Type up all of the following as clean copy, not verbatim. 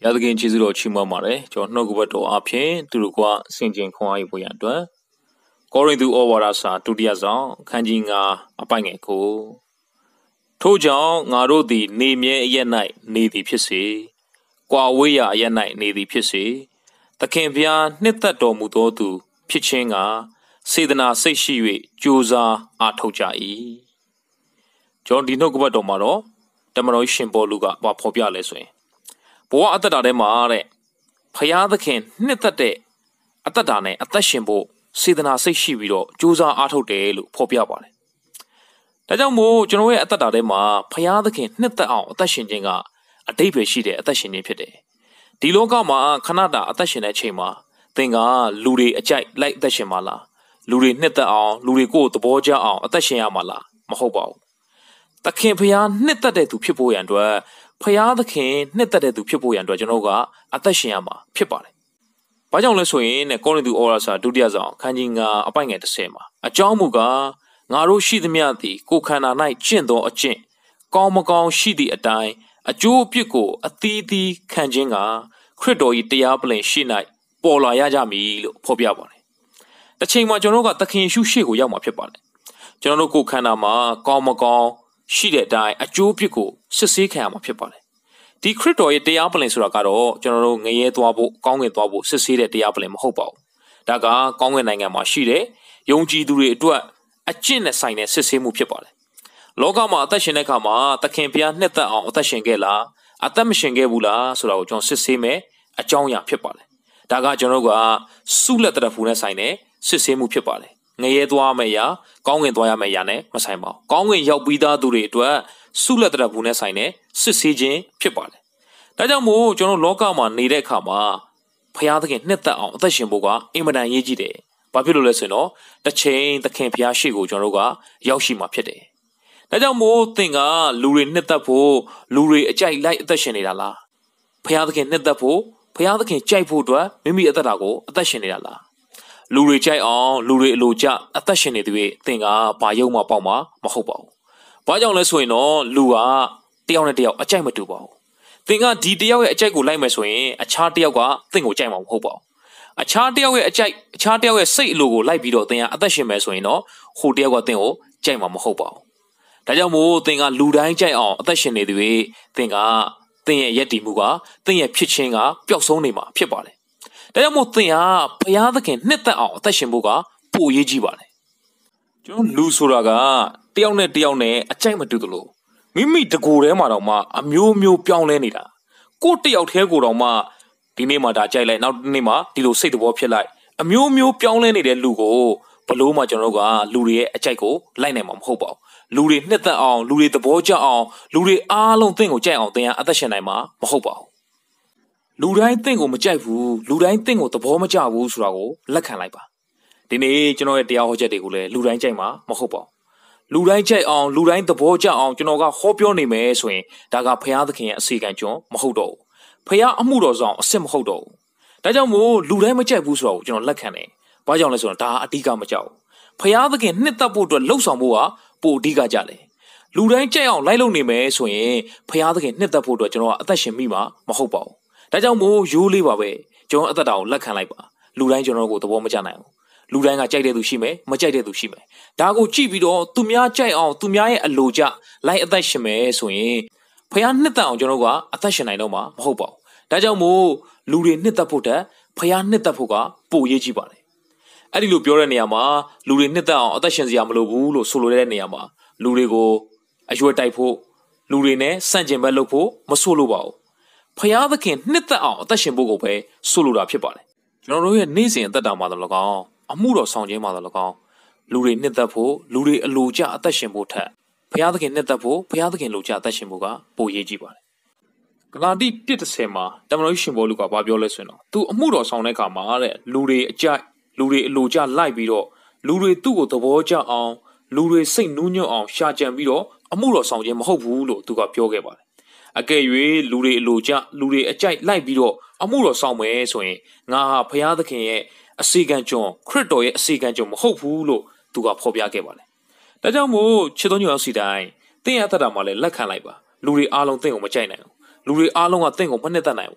ဘုရားသခင်ကျေးဇူးတော်ချီးမွမ်းပါတယ်ကျွန်တော်နှုတ်ကပတ်တော်အဖြစ်သူတို့ကစင်ကြင်ခွန်အားယူဖို့ရန်အတွက်ကောရိန္သုဩဝါဒစာဒုတိယဆောင်ခန်းကြီး9အပိုင်ငယ်ကိုထို့ကြောင့်ငါတို့သည်နေမြဲအရ၌နေသည်ဖြစ်စေကွာဝေးရာအရ၌နေသည်ဖြစ်စေသခင်ဘုရားနှစ်သက်တော်မူသောသူဖြစ်ခြင်းကစေတနာစိတ်ရှိ၍ကြိုးစားအားထုတ်ကြ၏ကျွန်တော်ဒီနှုတ်ကပတ်တော်မှာတော့တမန်တော်ရှင်ပေါလုကဘာဖော်ပြလဲဆိုရင်ဘဝအတ္တထဲမှာတဲ့ဖယားသခင်နှစ်သက်တဲ့အတ္တနဲ့အသက်ရှင်ဖို့စေတနာစိတ်ရှိပြီးတော့ကြိုးစားအားထုတ်တယ်လို့ဖော်ပြပါတယ်။ဒါကြောင့်မို့ကျွန်တော်ရဲ့အတ္တထဲမှာဖယားသခင်နှစ်သက်အောင်အသက်ရှင်ခြင်းကအတိတ်ပဲရှိတဲ့အသက်ရှင်ခြင်းဖြစ်တယ်။ဒီလောကမှာခဏတာအသက်ရှင်တဲ့အချိန်မှာသင်ကလူတွေအကြိုက်လိုက်အသက်ရှင်မှာလား။လူတွေနှစ်သက်အောင်လူတွေကိုသဘောကျအောင်အသက်ရှင်ရမှာလားမဟုတ်ပါဘူး။သခင်ဖယားနှစ်သက်တဲ့သူဖြစ်ဖို့ရန်အတွက်ဖယားသခင်နှစ်သက်တဲ့သူဖြစ်ဖို့ရန်အတွက်ကျွန်တော်ကအသက်ရှင်ရမှာဖြစ်ပါတယ်။ဘာကြောင့်လဲဆိုရင်ကောရိန္သုဩဝါဒစာဒုတိယဆောင်ခန်းကြီး9အပိုင်ငယ်30မှာအကြောင်းမူကားငါတို့ရှိသမျှသည်ကိုယ်ခန္ဓာ၌ကျင့်သောအကျင့်ကောင်းမကောင်းရှိသည့်အတိုင်းအကျိုးအပြစ်ကိုအသီးသီးခံခြင်းကခရစ်တော်၏တရားပလင်ရှိ၌ပေါ်လာရကြမည်လို့ဖော်ပြပါတယ်။တစ်ချိန်မှာကျွန်တော်ကသခင်ယေရှုရှေ့ကိုရောက်မှာဖြစ်ပါတယ်။ကျွန်တော်တို့ကိုယ်ခန္ဓာမှာကောင်းမကောင်းရှိတဲ့အတိုင်းအကျိုးအပြစ်ကိုစစ်ဆေးခံရမှာဖြစ်ပါတယ်။ဒီခရစ်တော်ရဲ့တရားပလင်ဆိုတာကတော့ကျွန်တော်တို့ငရဲသွားဖို့ကောင်းကင်သွားဖို့စစ်ဆေးတဲ့တရားပလင်မဟုတ်ပါဘူး။ဒါကကောင်းကင်နိုင်ငံမှာရှိတဲ့ယုံကြည်သူတွေအတွက်အကျင့်နဲ့ဆိုင်တဲ့စစ်ဆေးမှုဖြစ်ပါတယ်။လောကမှာအသက်ရှင်တဲ့အခါမှာသခင်ဘုရားနှစ်သက်အောင်အသက်ရှင်ခဲ့လားအသက်မရှင်ခဲ့ဘူးလားဆိုတာကိုကျွန်တော်စစ်ဆေးမယ်အကြောင်းအရာဖြစ်ပါတယ်။ဒါကကျွန်တော်တို့ကဆုလက်တရဖူနဲ့ဆိုင်တဲ့စစ်ဆေးမှုဖြစ်ပါတယ်။ငရဲသွားမယ့်အရာကောင်းကင်သွားရမယ့်အရာနဲ့မဆိုင်ပါဘူး။ကောင်းကင်ရောက်ပြီးသားသူတွေအတွက်ဆုလက်တရဖူနဲ့ဆိုင်တဲ့စစ်ဆေးခြင်းဖြစ်ပါတယ်။ဒါကြောင့်မို့ကျွန်တော်လောကမှာနေတဲ့အခါမှာဘုရားသခင်နှစ်သက်အောင်အသက်ရှင်ဖို့ကအင်မတန်ရေးကြည့်တယ်။ဘာဖြစ်လို့လဲဆိုတော့တစ်ချိန်သခင်ဘုရားရှိခိုးကျွန်တော်တို့ကရောက်ရှိမှာဖြစ်တယ်။ဒါကြောင့်မို့သင်ကလူတွေနှစ်သက်ဖို့လူတွေအကြိုက်လိုက်အသက်ရှင်နေတာလား။ဘုရားသခင်နှစ်သက်ဖို့ဘုရားသခင်ကြိုက်ဖို့အတွက်မိမိအသက်တာကိုအသက်ရှင်နေတာလား။လူတွေကြိုက်အောင်လူတွေအလိုကျအသက်ရှင်နေသူတွေသင်ကဘာယုံမှပေါက်မှာမဟုတ်ပါဘူး။ဘာကြောင့်လဲဆိုရင်တော့လူကတယောက်နဲ့တယောက်အကြိုက်မတူပါဘူး။သင်ကဒီတယောက်ရဲ့အကြိုက်ကိုလိုက်မယ်ဆိုရင်အခြားတယောက်ကသင်ကိုကြိုက်မှာမဟုတ်ပါဘူး။အခြားတယောက်ရဲ့အကြိုက်အခြားတယောက်ရဲ့စိတ်အလိုကိုလိုက်ပြီးတော့သင်ကအသက်ရှင်မယ်ဆိုရင်တော့ဟိုတယောက်ကသင်ကိုကြိုက်မှာမဟုတ်ပါဘူး။ဒါကြောင့်မို့သင်ကလူတိုင်းကြိုက်အောင်အသက်ရှင်နေသူတွေသင်ကသင်ရဲ့ယက်တီမှုကသင်ရဲ့ဖြစ်ခြင်းကပျောက်ဆုံးနေမှာဖြစ်ပါတယ်။ဒါကြောင့်မို့သင်ကဘုရားသခင်နှစ်သက်အောင်အသက်ရှင်ဖို့ကပိုအရေးကြီးပါတယ်။ကျွန်တော်လူဆိုတာကတယောက်နဲ့တယောက်နဲ့အကြိုက်မတူသလိုမိမိတကိုယ်ထဲမှာတော့မှအမျိုးမျိုးပြောင်းလဲနေတာကိုတယောက်တည်းကိုတော့မှဒီနေ့မှဒါကြိုက်လိုက်နောက်နေ့မှဒီလိုစိတ်သဘောဖြစ်လိုက်အမျိုးမျိုးပြောင်းလဲနေတဲ့လူကိုဘလို့မှကျွန်တော်တို့ကလူတွေရဲ့အကြိုက်ကိုလိုက်နိုင်မှာမဟုတ်ပါဘူးလူတွေနှစ်သက်အောင်လူတွေသဘောကျအောင်လူတွေအားလုံးသင်ကိုကြိုက်အောင်သင်ကအသက်ရှင်နိုင်မှာမဟုတ်ပါဘူးလူတိုင်းသင်ကိုမကြိုက်ဘူးလူတိုင်းသင်ကိုသဘောမကျဘူးဆိုတာကိုလက်ခံလိုက်ပါဒီနေ့ကျွန်တော်ရဲ့တရားဟောချက်တွေကိုလည်းလူတိုင်းကြိုက်မှာမဟုတ်ပါဘူးလူတိုင်းကြိုက်အောင်လူတိုင်းသဘောကျအောင်ကျွန်တော်ကဟောပြောနေမယ်ဆိုရင်ဒါကဘုရားသခင်ရဲ့အစီကံကျွန်းမဟုတ်တော့ဘူးဘုရားအမှုတော်ဆောင်အစ်စ်မဟုတ်တော့ဘူးဒါကြောင့်မို့လူတိုင်းမကြိုက်ဘူးဆိုတာကိုကျွန်တော်လက်ခံတယ်ဘာကြောင့်လဲဆိုတော့ဒါအဓိကမကြောက်ဘုရားသခင်နှစ်သက်ဖို့အတွက်လှုပ်ဆောင်ဖို့ကပိုအဓိကကြတယ်လူတိုင်းကြိုက်အောင်လိုက်လုပ်နေမယ်ဆိုရင်ဘုရားသခင်နှစ်သက်ဖို့အတွက်ကျွန်တော်ကအသက်ရှင်မိမှာမဟုတ်ပါဘူးဒါကြောင့်မို့ရိုးလေးပါပဲကျွန်တော်အသက်တာကိုလက်ခံလိုက်ပါလူတိုင်းကျွန်တော်ကိုသဘောမကျနိုင်ဘူးလူတိုင်းကကြိုက်တဲ့သူရှိမယ်မကြိုက်တဲ့သူရှိမယ်ဒါကိုကြည့်ပြီးတော့သူများကြိုက်အောင်သူများရဲ့အလိုကျလိုက်အသက်ရှင်မယ်ဆိုရင်ဖခင်နှစ်သက်အောင်ကျွန်တော်ကအသက်ရှင်နိုင်တော့မှာမဟုတ်ပါဘူးဒါကြောင့်မို့လူတွေနှစ်သက်ဖို့တက်ဖခင်နှစ်သက်ဖို့ကပိုရေးကြည့်ပါတယ်အဲ့ဒီလိုပြောတဲ့နေရာမှာလူတွေနှစ်သက်အောင်အသက်ရှင်စရာမလိုဘူးလို့ဆိုလိုတဲ့နေရာမှာလူတွေကိုအရွယ်တိုက်ဖို့လူတွေနဲ့ဆန့်ကျင်ဘက်လုပ်ဖို့မဆိုလိုပါဘူးဖခင်သခင်နှစ်သက်အောင်အသက်ရှင်ဖို့ကိုပဲဆိုလိုတာဖြစ်ပါတယ်ကျွန်တော်တို့ရဲ့နေ့စဉ်အသက်တာမှာတော့၎င်းအမှုတော်ဆောင်ခြင်းမှာတော့၎င်းလူတွေနှစ်သက်ဖို့လူတွေအလိုကျအသက်ရှင်ဖို့ထက်ဘုရားသခင်နှစ်သက်ဖို့ဘုရားသခင်လိုကျအသက်ရှင်ဖို့ကပိုရေးကြည့်ပါတယ်ဂလာတိ 1:30 မှာတမန်တော်ရှင်ပေါလုကဘာပြောလဲဆိုရင်တော့သူအမှုတော်ဆောင်တဲ့အခါမှာတဲ့လူတွေအကြိုက်လူတွေအလိုကျလိုက်ပြီးတော့လူတွေသူ့ကိုသဘောကျအောင်လူတွေစိတ်နူးညွတ်အောင်ရှာကြံပြီးတော့အမှုတော်ဆောင်ခြင်းမဟုတ်ဘူးလို့သူကပြောခဲ့ပါတယ်အကယ်၍လူတွေအလိုကျလူတွေအကြိုက်လိုက်ပြီးတော့အမှုတော်ဆောင်မယ်ဆိုရင်ငါဟာဘုရားသခင်ရဲ့အစီကံကျွန်းခရစ်တော်ရဲ့အစီကံကျွန်းမဟုတ်ဘူးလို့သူကဖော်ပြခဲ့ပါတယ်ဒါကြောင့်မို့ချစ်တော်ညောင်စီတိုင်းသင်ရတတ်တာမှလည်းလက်ခံလိုက်ပါလူတွေအားလုံးသင်ကိုမကြိုက်နိုင်ဘူးလူတွေအားလုံးကသင်ကိုမနှစ်သက်နိုင်ဘူး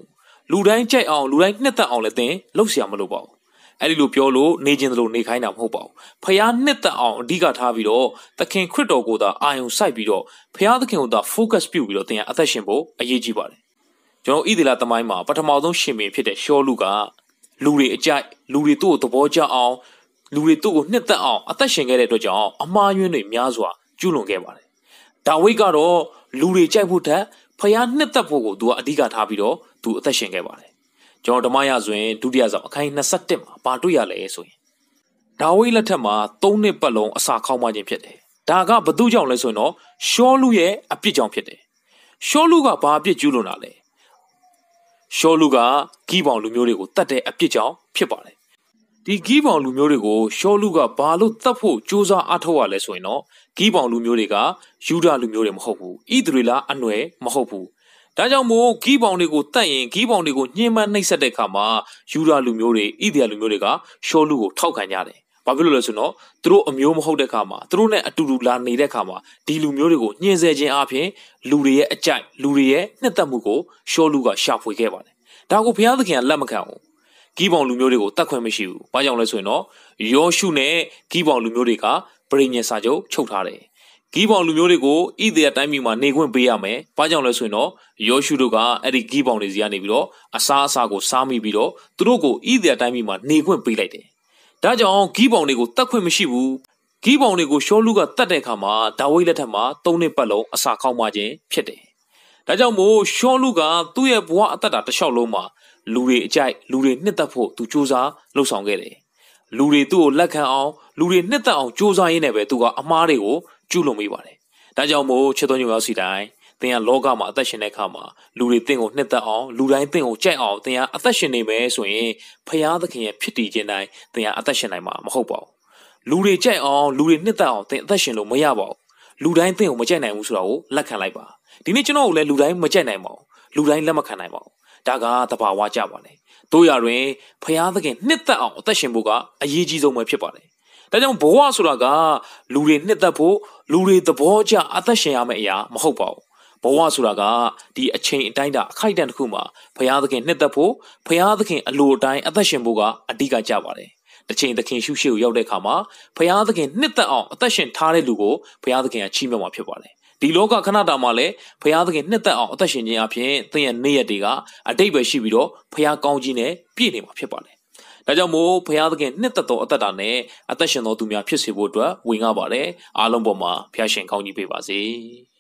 လူတိုင်းကြိုက်အောင်လူတိုင်းနှစ်သက်အောင်လည်းသင်လှုပ်ရှားမလို့ပါဘူးအဲ့ဒီလိုပြောလို့နေခြင်းတို့နေခိုင်းတာမဟုတ်ပါဘူးဖျားနှစ်သက်အောင်အဓိကထားပြီးတော့သခင်ခရစ်တော်ကိုသာအာယုံစိုက်ပြီးတော့ဖျားသခင်ကိုသာ focus ပြုပြီးတော့သင်အသက်ရှင်ဖို့အရေးကြီးပါတယ်ကျွန်တော်ဣသရေလသမိုင်းမှာပထမဆုံးရှင်ဘုရင်ဖြစ်တဲ့ရှောလုကလူတွေအကြိုက်လူတွေသူ့ကိုသဘောကျအောင်လူတွေသူ့ကိုနှစ်သက်အောင်အသက်ရှင်ခဲ့တဲ့အတွက်ကြောင့်အမှားယွင်းတွေများစွာကျူးလွန်ခဲ့ပါတယ်ဒါဝိဒ်ကတော့လူတွေကြိုက်ဖို့ထက်ဖျားနှစ်သက်ဖို့ကိုသူကအဓိကထားပြီးတော့သူအသက်ရှင်ခဲ့ပါတယ်ကျွန်တော်ဓမ္မရာဆိုရင်ဒုတိယဆောင်အခန်း21မှာပါတွေ့ရလဲဆိုရင်ဒါဝိဒ်လက်ထက်မှာ3နှစ်ပတ်လုံးအစာခေါင်းမခြင်းဖြစ်တယ်ဒါကဘသူကြောင့်လဲဆိုရင်တော့ရှောလုရဲ့အပြစ်ကြောင့်ဖြစ်တယ်ရှောလုကဘာအပြစ်ကျူးလွန်တာလဲရှောလုကဂိဗောင်လူမျိုးတွေကိုတတ်တဲ့အပြစ်ကြောင့်ဖြစ်ပါတယ်ဒီဂိဗောင်လူမျိုးတွေကိုရှောလုကဘာလို့တတ်ဖို့ကြိုးစားအားထုတ်ရလဲဆိုရင်တော့ဂိဗောင်လူမျိုးတွေကယူဒလူမျိုးတွေမဟုတ်ဘူးဣသရေလအနွယ်မဟုတ်ဘူးဒါကြောင့်မို့ဂိဗောင်တွေကိုတတ်ရင်ဂိဗောင်တွေကိုညှဉ်းပန်းနှိပ်စက်တဲ့အခါမှာယူဒလူမျိုးတွေဣသရေလလူမျိုးတွေကရှောလုကိုထောက်ခံကြတယ်ဘာဖြစ်လို့လဲဆိုတော့သူတို့အမျိုးမဟုတ်တဲ့အခါမှာသူတို့နဲ့အတူတူလာနေတဲ့အခါမှာဒီလူမျိုးတွေကိုညှဉ်းဆဲခြင်းအပြင်လူတွေရဲ့အကြိုက်လူတွေရဲ့နှစ်သက်မှုကိုရှောလုကရှာဖွေခဲ့ပါတယ်ဒါကိုဘုရားသခင်ကလက်မခံဘူးဂိဗောင်လူမျိုးတွေကိုတတ်ခွင့်မရှိဘူးဘာကြောင့်လဲဆိုရင်တော့ယောရှုနဲ့ဂိဗောင်လူမျိုးတွေကပရိညတ်စာချုပ်ချုပ်ထားတယ်ဂိဗောင်လူမျိုးတွေကိုဣသရေလတိုင်းပြည်မှာနေခွင့်ပေးရမယ်ဘာကြောင့်လဲဆိုရင်တော့ယောရှုတို့ကအဲ့ဒီဂိဗောင်တွေစီကနေပြီးတော့အစားကိုစားမိပြီးတော့သူတို့ကိုဣသရေလတိုင်းပြည်မှာနေခွင့်ပေးလိုက်တယ်ဒါကြောင့်ဂိဗောင်တွေကိုတတ်ခွင့်မရှိဘူးဂိဗောင်တွေကိုရှောလုကတတ်တဲ့အခါမှာဒါဝိဒ်လက်ထက်မှာ3နှစ်ပတ်လုံးအစာခေါင်းမခြင်းဖြစ်တယ်ဒါကြောင့်မို့ရှောလုကသူ့ရဲ့ဘဝအသက်တာတစ်လျှောက်လုံးမှာလူတွေအကြိုက်လူတွေနှစ်သက်ဖို့သူစူးစမ်းလှုပ်ဆောင်ခဲ့တယ်လူတွေသူ့ကိုလက်ခံအောင်လူတွေနှစ်သက်အောင်စူးစမ်းရင်းနဲ့ပဲသူကအမားတွေကိုကျူးလွန်မိပါတယ်ဒါကြောင့်မို့ချစ်တော်ညောင်စီတိုင်းသင်ကလောကမှာအသက်ရှင်တဲ့အခါမှာလူတွေသင်ကိုနှစ်သက်အောင်လူတိုင်းသင်ကိုကြိုက်အောင်သင်ကအသက်ရှင်နေမယ်ဆိုရင်ဖျားသခင်ရဲ့ဖြစ်တည်ခြင်းတိုင်းသင်ကအသက်ရှင်နိုင်မှာမဟုတ်ပါဘူးလူတွေကြိုက်အောင်လူတွေနှစ်သက်အောင်သင်အသက်ရှင်လို့မရပါဘူးလူတိုင်းသင်ကိုမကြိုက်နိုင်ဘူးဆိုတာကိုလက်ခံလိုက်ပါဒီနေ့ကျွန်တော်တို့လည်းလူတိုင်းမကြိုက်နိုင်ပါဘူးလူတိုင်းလက်မခံနိုင်ပါဘူးဒါကသဘာဝကျပါလေတို့ရတွင်ဖျားသခင်နှစ်သက်အောင်အသက်ရှင်ဖို့ကအရေးကြီးဆုံးပဲဖြစ်ပါတယ်ဒါကြောင့်ဘဝဆိုတာကလူတွေနှစ်သက်ဖို့လူတွေသဘောကျအသက်ရှင်ရမယ့်အရာမဟုတ်ပါဘူးဘဝဆိုတာကဒီအချိန်အတိုင်းတာအခိုက်အတန့်တစ်ခုမှာဘုရားသခင်နှစ်သက်ဖို့ဘုရားသခင်အလိုအတိုင်းအသက်ရှင်ဖို့ကအဓိကကျပါတယ်တစ်ချိန်သခင်ရှုရှိကိုရောက်တဲ့အခါမှာဘုရားသခင်နှစ်သက်အောင်အသက်ရှင်ထားတဲ့လူကိုဘုရားသခင်ကချီးမြှောက်မှာဖြစ်ပါတယ်ဒီလောကခဏတာမှာလည်းဘုရားသခင်နှစ်သက်အောင်အသက်ရှင်ခြင်းအပြင်သင်ရဲ့နေ့ရက်တွေကအတိတ်ပဲရှိပြီးတော့ဘုရားကောင်းကြီးနဲ့ပြည့်နေမှာဖြစ်ပါတယ်ဒါကြောင့်မို့ဘုရားသခင်နှစ်သက်သောအသက်တာနဲ့အသက်ရှင်သောသူများဖြစ်စေဖို့အတွက်ဝင်ငှပါတယ်အားလုံးပေါ်မှာဘုရားရှင်ကောင်းကြီးပေးပါစေ